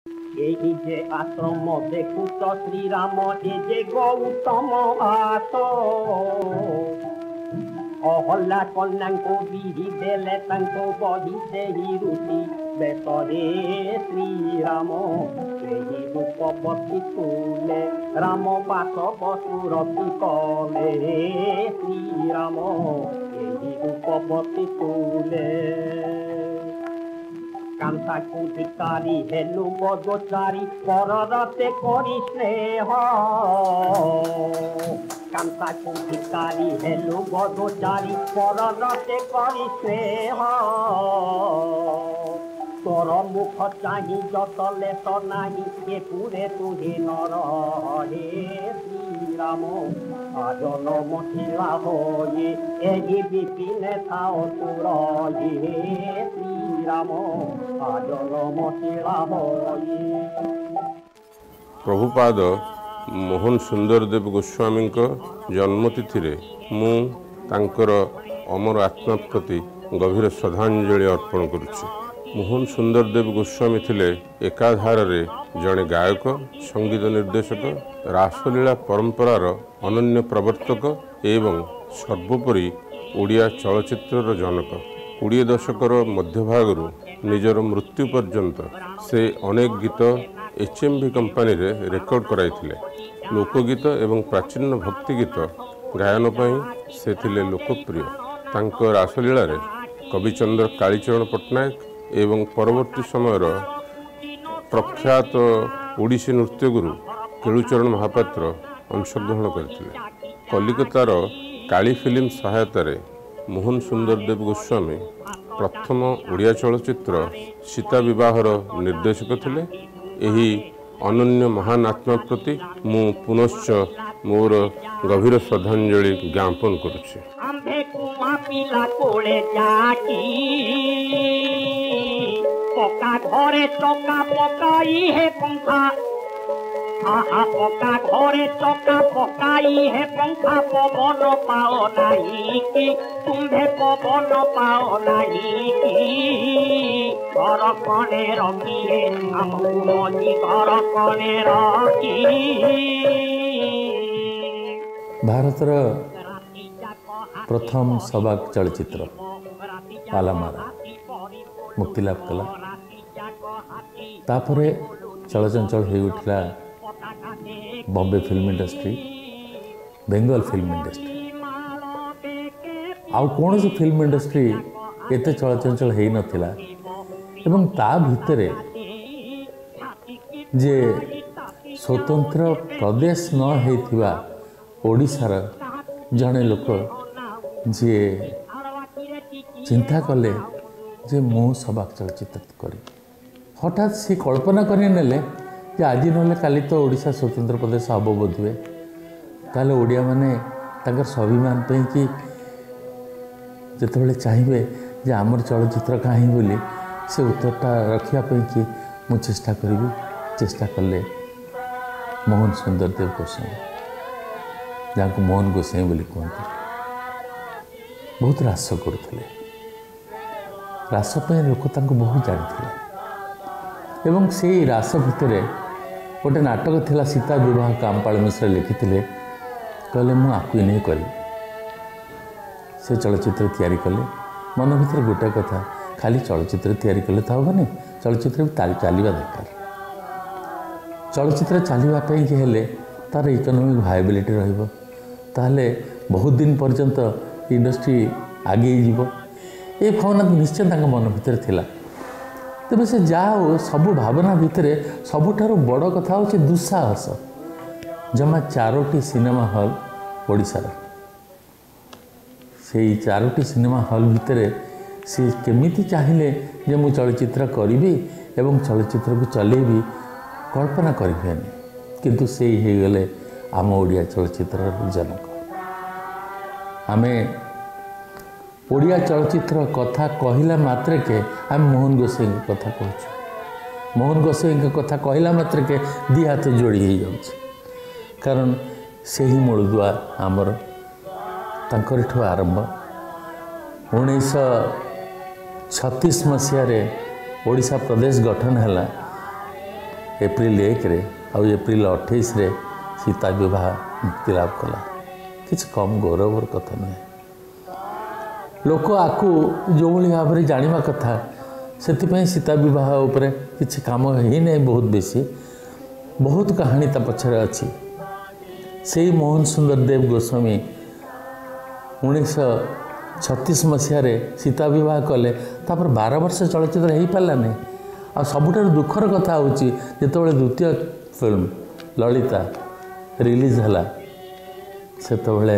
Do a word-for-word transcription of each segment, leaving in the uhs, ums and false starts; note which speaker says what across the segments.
Speaker 1: एही जे आश्रम देखुच श्रीराम ए जे गौतम आस अहल्ला कन्या को विधि देले तांको बही सेही ऋषि बेसरे श्रीराम एही रूपवती तुले राम पास बसुरती कले श्रीराम एही रूपवती तुले कांता कुधिकारी हेलु बदचारी पररते करी स्नेह कांता कुधिकारी हेलु बदचारी पररते करी स्नेह तोर मुख चाही जतले तो नाही ए पुरे तुहे नर हे श्रीराम आजन मथिला होये एही विपिने थाओ तुर हे श्रीराम आजन मथिला होये।
Speaker 2: प्रभुपाद मोहन सुंदर देव गोस्वामी जन्मतिथि मु तांकर अमर आत्मा प्रति गभीर श्रद्धांजलि अर्पण करुछि। मोहन सुंदर देव गोस्वामी थिले एकाधार रे जड़े गायक संगीत निर्देशक रासलीला परंपरार अनन्य प्रवर्तक एवं सर्वोपरि ओडिया चलचित्रर जनक। कोड़े दशकर मध्यभागरू निजर मृत्यु पर्यंत से अनेक गीत एच एम भी कंपानी रे रेकर्ड कराइथिले। लोकगीत एवं प्राचीन भक्ति गीत गायन पई से थिले लोकप्रिय। तांको रासलीला रे कविचंद्र कालीचरण पट्टनायक एवं परवर्ती समय प्रख्यात ओडिसी नृत्यगुरु केलुचरण महापात्र अंशग्रहण करथिले। कलिकतार काली फिल्म सहायतार मोहन सुंदर देव गोस्वामी प्रथम ओडिया चलचित्र सीता विवाहर निर्देशक थिले। एही अनन्य महान आत्मा प्रति मु पुनश्च मोर गभीर श्रद्धांजलि ज्ञापन करुछि। पका घरे चका पकाई है पंखा आहा पका घरे चका पकाई है पंखा पवन पाओ नहीं कि तुम्हें पवन पाओ नहीं कि घर कने रखी है हमको घर कने रखी।
Speaker 3: भारतर प्रथम सबाक चलचित्र पालामारा मुक्तिलाभ कला तापरे चलचंचल हो उठला Bombay film industry Bengal film industry आउ कौन सी फिल्म इंडस्ट्री एते चलचंचल हो नथिला एवं ता भितरे जे स्वतंत्र प्रदेश न होइथिबा ओडिशार जड़े लोक जे चिंता कले जे मु सबाक चलचित्र करी हठात से कल्पना करने जे आज ना काली तो ओडिशा स्वतंत्र प्रदेश हम बोधे ताले ओडिया माने ताकर स्वाभिमान पे कि जिते चाहिए जे आमर चलचित्र कहीं बोली से उत्तरटा रखापी कि मु चेष्टा करी चेष्टा कले मोहन सुंदर देव गोस्वामी जहाँ को मोहन गोसाई बोली कहते बहुत रास करुले रास लोक बहुत जानी एवं से रास भितर गोटे नाटक थिला सीता विवाह कामपाल मिश्र लिखी कहले मु आकु नहीं करी से चलचित्र तैयारी कले मन भर गोटे कथा खाली चलचित्र तैयारी कले तो हेनी चलचित्र भी चलवा दरकार चलचित्र चलवाई हेले तार इकोनॉमिक वायबिलिटी रहिबो ताहले बहुत दिन पर्यंत इंडस्ट्री आगे जीवो ये भावना निश्चय तांका मन भीतर थिला तेज से जाओ सबू भावना भितर सबुठारु बड़ कथा हूँ दुस्साहस जमा चारोटी सिनेमा हॉल ओडिशार से चारोटी सिनेमा हॉल भितर सी केमिति चाहिए जे मु चलचित्र करी एवं चलचित्र को चलेबी कल्पना करें किंतु से ही गले आम ओडिया चलचित्र जनक आमे ओडिया चलचित्र कथा कहला मात्र के आम मोहन गोसाई कथा कहूँ मोहन गोसाई कथा कहला मात्र के दी हाथ जोड़ी हो जाऊँ कारण से ही मूलदुआ आमर तांकर आरंभ उन्नीस छत्तीस मसीह ओडिशा प्रदेश गठन है एप्रिल एक रे और एप्रिल अठाईस रे सीता विवाह मुक्ति लाभ कला किसी कम गौरवर कथा नुहे लोक आकु जो भाव में जाना कथा से सीता विवाह उपरे किसी काम ही नहीं बहुत बेसी बहुत कहानी ता पछरे अच्छी से मोहन सुंदर देव गोस्वामी उन्नीस छत्तीस मसीह सीता विवाह कले तापर बारह वर्ष चलचित्र हो पारा नहीं आ सबुठार दुखर कथा हूँ जो द्वितीय फिल्म ललिता रिलीज है से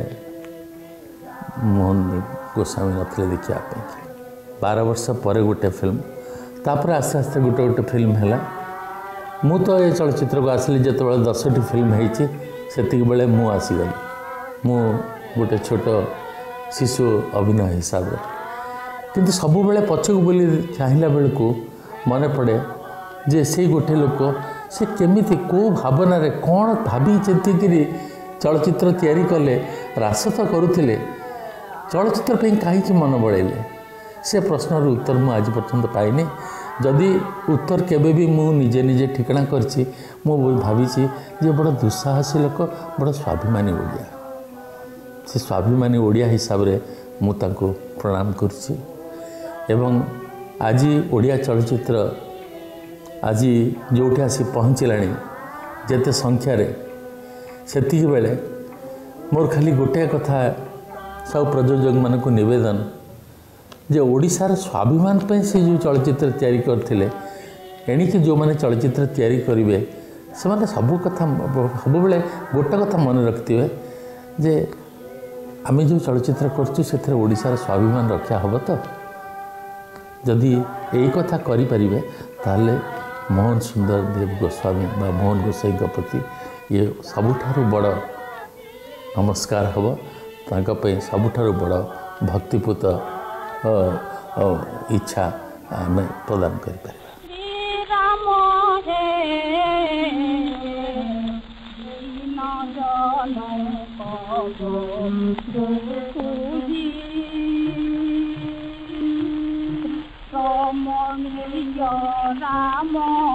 Speaker 3: मोहन गोस्वामी नथिले देखापी बारह वर्ष पर गोटे फिल्म तापर आस्ते आस्ते गोटे गोटे फिल्म है मु तो ये चलचित्र को आसली जो दसटी फिल्म होती से बेले मु आसीगली मु गोटे छोट शिशु अभिनय हिसाब से किंतु सबु बेले पछक बोली चाहिला बेलू मन पड़े जे से गोटे लोक से केमिति को भावना रे कौन भाभी चिंतिकी चलचित्र तैयारी कले रास तो करुले चलचित्र पे कहीं मन बढ़ेले से प्रश्नर उत्तर मु आज पर्यंत पाइनी जदि उत्तर केबे भी मु निजे निजे ठिकाना करछि मु भावी जे बड़ दुस्साहसी लोक बड़ स्वाभिमानी ओडिया से स्वाभिमानी ओडिया हिसाब रे मु तांको प्रणाम करछि एवं आज ओडिया चलचित्र आज जोठी आसी पहुँचलानी जेते संख्यार सेतिक बेले मोर खाली गोटे कथा सब प्रयोजक मान को निवेदन जे ओडिशार स्वाभिमान पे से जो चलचित्र तैयारी करथिले एणिके जो माने चलचित्र तैयारी करिवे से माने सब कथा सब बेले गोटे कथा मन रखिथिबे जे आमे जो चलचित्र करछु सेथरे ओडिशार स्वाभिमान रक्षा हबो तो जदि यही कथा करि परिबे ताले मोहन सुंदर देव गोस्वामी बा मोहन गोसाई प्रति ये सबुठारु बड़ नमस्कार हम तांका पे सबुठारु बड़ भक्तिपूत इच्छा आम प्रदान कर
Speaker 4: राम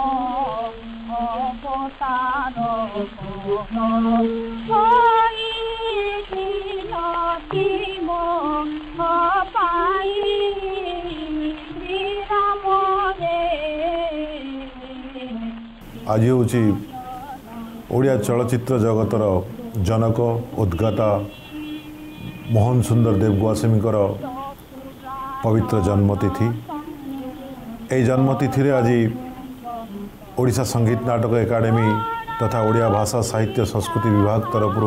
Speaker 4: अवतार
Speaker 5: आज हूँ ओडिया चलचित्र जगतर जनक उद्गाता मोहन सुंदर देव गोस्वामी पवित्र जन्मतिथि ए जन्मतिथि आज ओडिशा संगीत नाटक एकाडेमी तथा ओडिया भाषा साहित्य संस्कृति विभाग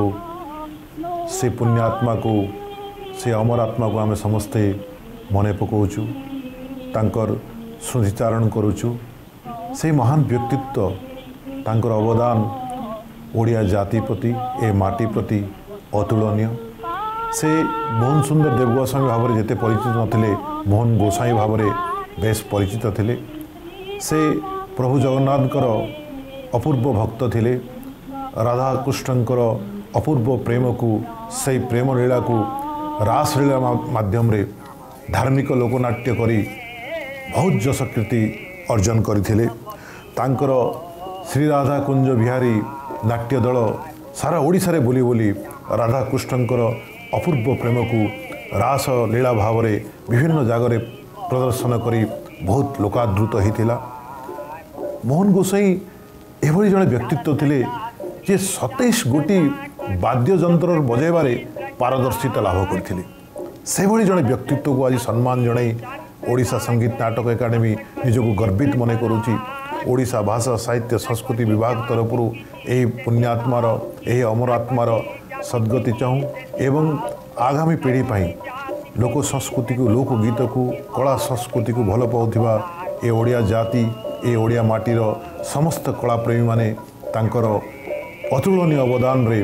Speaker 5: तरफ से पुण्यात्मा को से अमर आत्मा को आम समस्ते मन पकाचु तांकर स्मृतिचारण करुचु से महान व्यक्तित्व तांकर अवदान ओडिया जाति प्रति ए माटी प्रति अतुलनीय से मोहन सुंदर देव गोस्वामी भाव में जिते परिचित नथिले मोहन गोसाई भाव में बेस परिचित थिले से प्रभु जगन्नाथकर अपूर्व भक्त थिले राधा कृष्णकर अपूर्व प्रेम को से प्रेम लीला को रास लीला माध्यम रे धार्मिक लोकनाट्य करी बहुत जस कीर्ति अर्जन करथिले तांकर श्री राधा कुंज बिहारी नाट्य दल सारा ओडिशा रे बोली बोली राधा कृष्णकर अपूर्व प्रेम को रास लीला भाव में विभिन्न जगह प्रदर्शन करी बहुत लोकादृत होता मोहन गोसाई एभली जड़े व्यक्तित्व थिले जे सतैश गोटी वाद्ययंत्र बजाइबारे पारदर्शिता लाभ करथिले से भली जड़े व्यक्तित्व को आज सम्मान जणाई ओडिशा संगीत नाटक एकाडेमी निजको गर्वित मन करुच्ची ओडिशा भाषा साहित्य संस्कृति विभाग तरफ यही पुण्यात्मार यही अमरात्मार सद्गति चाहूँ एवं आगामी पीढ़ी पाई लोक संस्कृति को लोकगीत को कला संस्कृति को भल पाउथिबा ए ओडिया जाति ए ओडिया माटीर समस्त कलाप्रेमी माने तांकर अतुलनीय अवदान रे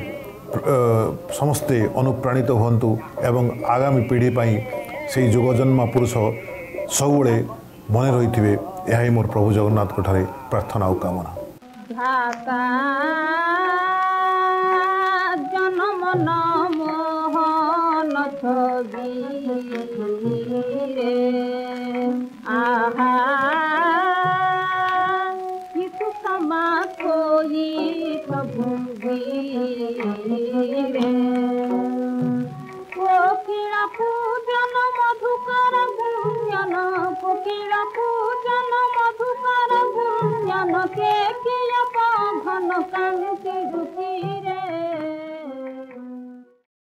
Speaker 5: समस्ते अनुप्राणित हुंतु एवं आगामी पीढ़ी पाई से जुगजन्मा पुरुष सबुले मन रही यही मोर प्रभु जगन्नाथ को ठारे प्रार्थना और कामना
Speaker 4: आहा क्षमा कोई प्रभु वीरे कोकिला पूजन मधुकर गुंजन कोकिला पूजन मधुकर गुंजन के किया घन कांति रुचि